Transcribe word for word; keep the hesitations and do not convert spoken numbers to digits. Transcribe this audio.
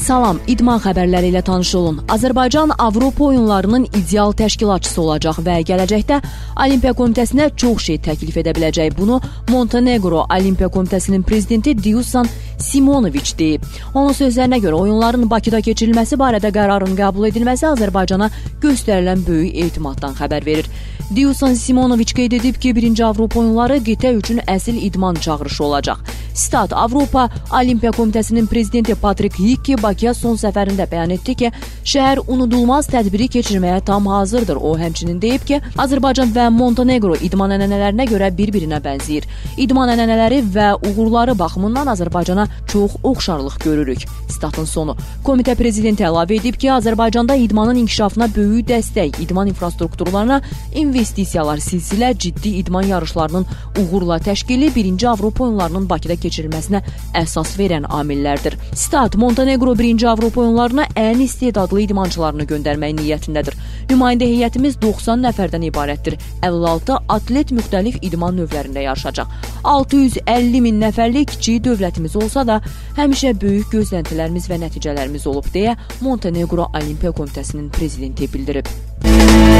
Salam, idman xəbərləri ilə tanış olun. Azərbaycan Avropa oyunlarının ideal təşkilatçısı olacaq və gələcəkdə Olimpiya Komitəsinə çox şey təklif edə biləcək. Bunu Montenegro Olimpiya Komitəsinin prezidenti Dusan Simonoviç deyib. Onun sözlərinə görə oyunların Bakıda keçirilməsi barədə qərarın qəbul edilməsi Azərbaycana göstərilən böyük etimaddan xəbər verir. Dusan Simonoviç qeyd edib ki, birinci Avropa oyunları qitə üçün əsl idman çağırışı olacaq. Stat Avropa Olimpiya Komitəsinin prezidenti Patrik Hikki Bakıya son səfərində bəyan etdi ki, şəhər unudulmaz tədbiri keçirməyə tam hazırdır. O həmçinin deyib ki, Azərbaycan və Montenegro idman ənənələrinə görə bir-birinə bənzəyir. İdman ənənələri və uğurları baxımından Azərbaycana çox oxşarlıq görürük. Statın sonu. Komitə prezidenti əlavə edib ki, Azərbaycanda idmanın inkişafına böyük dəstək, idman infrastrukturlarına investisiyalar, silsilə ciddi idman yarışlarının uğurla təşkili birinci Avropa oyunlarının Bakıda keçirilməsinə əsas verən amillərdir. Stat Montenegro birinci Avropa oyunlarına ən istedadlı idmançılarını göndərmək niyyətindədir. Nümayəndə heyətimiz doxsan nəfərdən ibarətdir. əlli altı atlet müxtəlif idman növlərində yarışacaq. altı yüz əlli min nəfərlik kiçik dövlətimiz olsa da, həmişə böyük gözləntilərimiz və nəticələrimiz olub deyə Montenegro Olimpiya Komitəsinin prezidenti bildirib.